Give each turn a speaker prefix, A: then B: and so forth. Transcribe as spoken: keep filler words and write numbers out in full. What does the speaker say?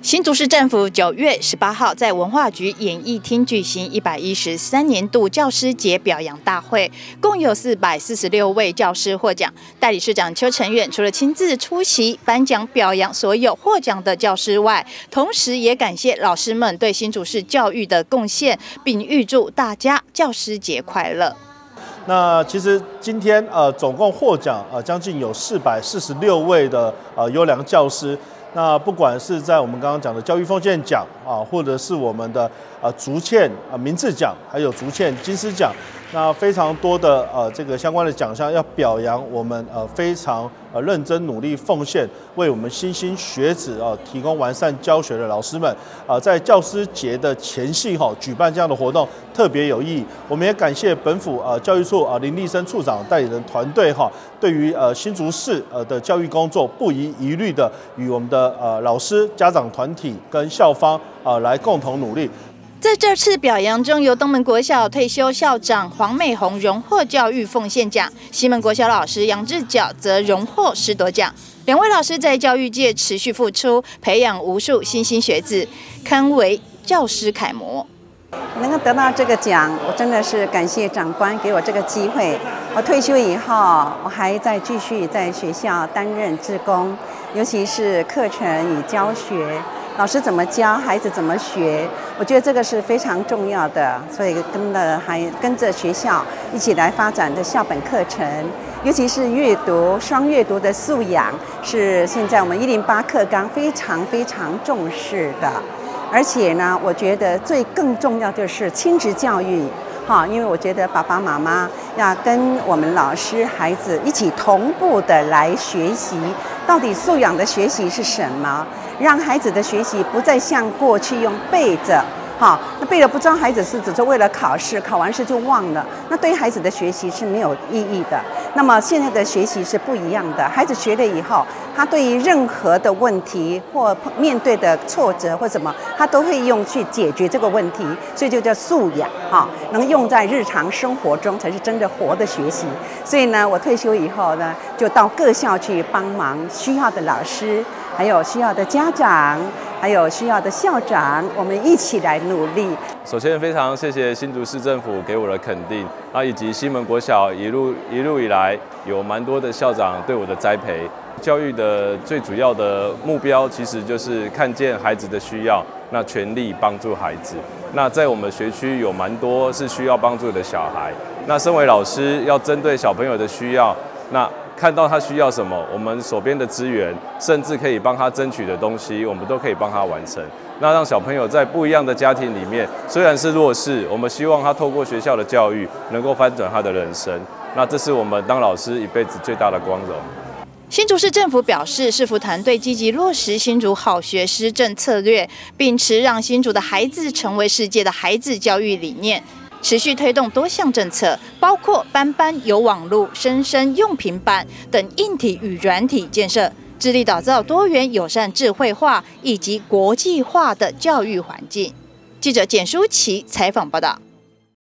A: 新竹市政府九月十八号在文化局演艺厅举行一百一十三年度教师节表扬大会，共有四百四十六位教师获奖。代理市长邱成远除了亲自出席颁奖表扬所有获奖的教师外，同时也感谢老师们对新竹市教育的贡献，并预祝大家教师节快乐。
B: 那其实今天呃总共获奖呃将近有四百四十六位的呃优良教师。那不管是在我们刚刚讲的教育奉献奖啊，或者是我们的呃竹堑啊明志奖，还有竹堑金狮奖，那非常多的呃这个相关的奖项要表扬我们呃非常呃认真努力奉献，为我们新兴学子啊、呃、提供完善教学的老师们啊、呃，在教师节的前夕哈、哦、举办这样的活动特别有意义。我们也感谢本府呃教育处啊、呃、林立生处长带领的团队哈、哦，对于呃新竹市呃的教育工作不遗余力的与我们的呃老师、家长团体跟校方啊、呃、来共同努力。
A: 在这次表扬中，由东门国小退休校长黄美红荣获教育奉献奖，西门国小老师杨志角则荣获师铎奖。两位老师在教育界持续付出，培养无数新兴学子，堪为教师楷模。
C: 能够得到这个奖，我真的是感谢长官给我这个机会。我退休以后，我还在继续在学校担任志工，尤其是课程与教学。老师怎么教，孩子怎么学，我觉得这个是非常重要的，所以跟着还跟着学校一起来发展的校本课程，尤其是阅读双阅读的素养，是现在我们一零八课纲非常非常重视的。而且呢，我觉得最更重要就是亲子教育。哈，因为我觉得爸爸妈妈要跟我们老师、孩子一起同步的来学习，到底素养的学习是什么？让孩子的学习不再像过去用背着，哈，那背了不知道孩子是只是为了考试，考完试就忘了，那对孩子的学习是没有意义的。那么现在的学习是不一样的，孩子学了以后，他对于任何的问题或面对的挫折或什么，他都会用去解决这个问题，所以就叫素养哈，能用在日常生活中才是真的活的学习。所以呢，我退休以后呢，就到各校去帮忙需要的老师，还有需要的家长，还有需要的校长，我们一起来努力。
D: 首先，非常谢谢新竹市政府给我的肯定，啊，以及西门国小一路一路以来有蛮多的校长对我的栽培。教育的最主要的目标，其实就是看见孩子的需要，那全力帮助孩子。那在我们学区有蛮多是需要帮助的小孩，那身为老师要针对小朋友的需要，那看到他需要什么，我们手边的资源，甚至可以帮他争取的东西，我们都可以帮他完成。那让小朋友在不一样的家庭里面，虽然是弱势，我们希望他透过学校的教育，能够翻转他的人生。那这是我们当老师一辈子最大的光荣。
A: 新竹市政府表示，市府团队积极落实新竹好学施政策略，秉持让新竹的孩子成为世界的孩子教育理念，持续推动多项政策，包括班班有网路、生生用平板等硬体与软体建设，致力打造多元、友善、智慧化以及国际化的教育环境。记者简舒琪采访报道。